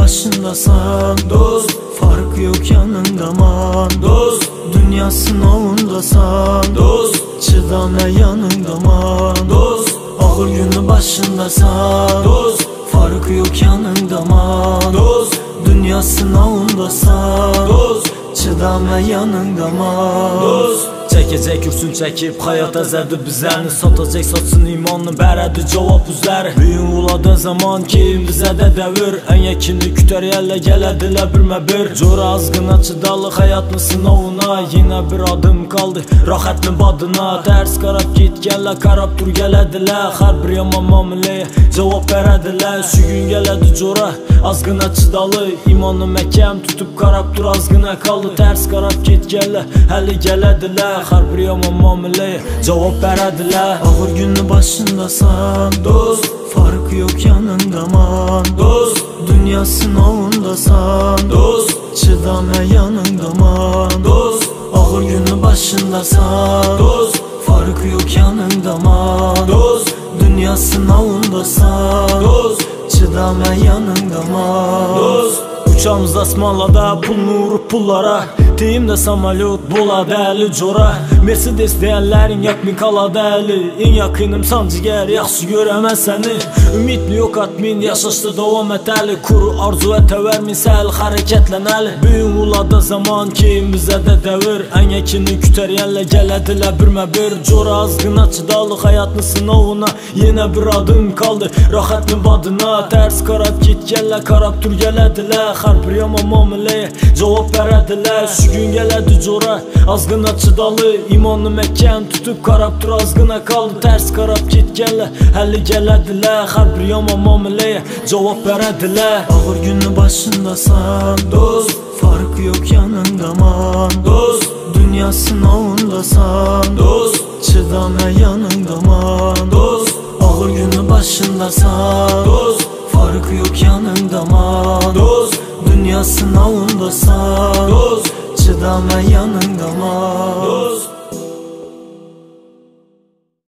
başındasan dost, farkı yok yanında man dost. Dünya sınavındasan dost, çıdama yanında man dost. Ağır günü başındasan dost, farkı yok yanında man dost. Dünya sınavındasan dost, çıdama yanında man dost. Çəkəcək kürsün çəkib həyata zərdi bizəni, satacaq satsın imanlı bərədi cavab üzləri. Büyün uladı zaman ki bizə də dəvir, ən yakini kütər yəllə gələdilər birmə bir. Cora azqına çıdalıq həyatlı sınavına, yenə bir adım qaldı rahatlı badına. Tərs qarab git gəllə qarab dur gələdilər, hər bir yaman mamuləyə cavab verədilər. Şu gün gələdi cora azqına çıdalı, imanlı məkəm tutub qarab dur azqına qaldı. Tərs qarab git gəllə həli gələdilər, hər bir yaman mamuləyə cavab verədilər. Ağır günü başındasan dost, farkı yok yanında man dost. Dünya sınavındasan dost, çıdama yanında man dost. Ağır günü başındasan dost, farkı yok yanında man dost. Dünya sınavındasan dost, çıdama yanında man dost. Uçağımız asmanlarda pulunu vurup pullara, deyim de samolyot buladı əli cora. Mercedes deyənlərin yakmin qaladı əli, en yakınım sancıgər yaxşı görəməz səni. Ümidli yok atmin yaşaşdı davam et əli, kuru arzu etəvərmin səl hərəkətlənəli. Büyün uladı zaman ki bizə də dəvir, ən yakini kütər yəllə gələdilər birmə bir. Cora azqına çıdalıq həyatlı sınavına, yenə bir adım qaldı rahatlı badına. Tərs qarab git gəllə qarab dur gələdilər, hər bir yaman mamuləyə cavab verədilər. Şu gün gələdi cora azqına çıdalı, imanlı məkən tutub qarab dur azqına qaldı. Tərs qarab git gəllə həli gələdilər, hər bir yaman mamuləyə cavab verədilər. Ağır günü başındasan dost, farkı yok yanında man dost. Dünya sınavındasan dost, çıdama yanında man dost. Ağır günü başındasan dost, farkı yok yanında man dost. Dünya sınavındasan dost, çıdama yanında man dost.